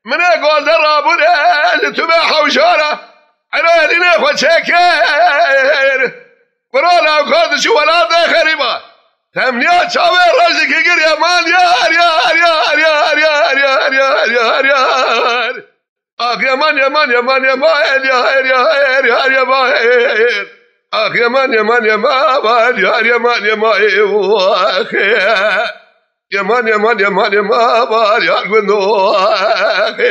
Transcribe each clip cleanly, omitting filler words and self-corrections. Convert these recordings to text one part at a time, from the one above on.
من قوز رابونه لتباح وشاره عرالي نخوة شكر ورانا وخذ شو ولا خريبه تمنيات شاوير رجلك يقر يا مان يار يار يار يار يار يار يار يار يار اخ يا مان يا مان يا مان يا مان يار يار يار يا مان اخ يا مان يا مان يا مان يار يا مان يا مان اخ يا مان يا مان يا مان يا مان يار قنو اخ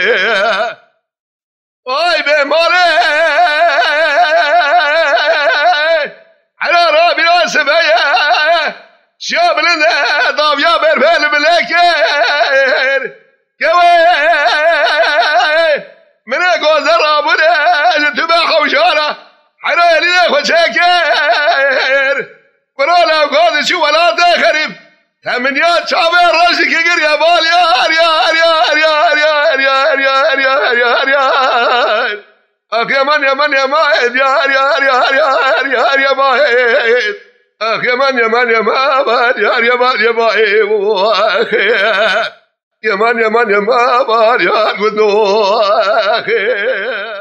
وای بیماره على رابي واسبايا شاب لنا ضافيا برفال بلاكير كوي من اقوز رابنا تباح وشارة حرالي ناخد شاكير ورانا وقوز شو ولا خريب ثمانيات شعبين راسك يقر يا بال يار يار يار يار يار يار يار يار يار يار اخ يا من يا من يا ماهد يار يار يار يار يار يا ماهد اخ يا من يا من يا ماهد يار يا من يا ماهد اخ يا من يا من يا ماهد يار قدو اخ